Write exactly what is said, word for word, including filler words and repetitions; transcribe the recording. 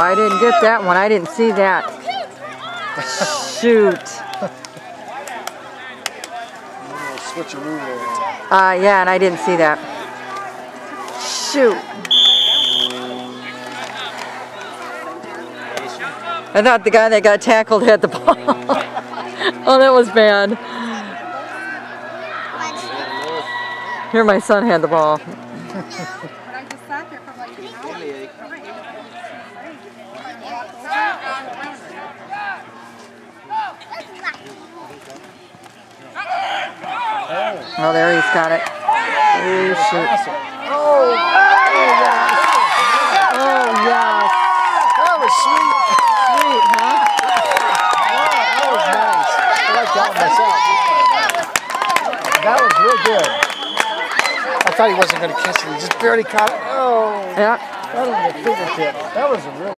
I didn't get that one. I didn't see that. Shoot. Switcheroo there. Uh, yeah, and I didn't see that. Shoot. I thought the guy that got tackled had the ball. Oh, that was bad. Here, my son had the ball. Oh, there he's got it. Oh, shoot. Oh, yes. Oh, yes. That was sweet. Sweet, huh? That was nice. I like that one myself. That was real good. I thought he wasn't going to catch it. He just barely caught it. Oh. Yeah. That was a fingertip. That was a real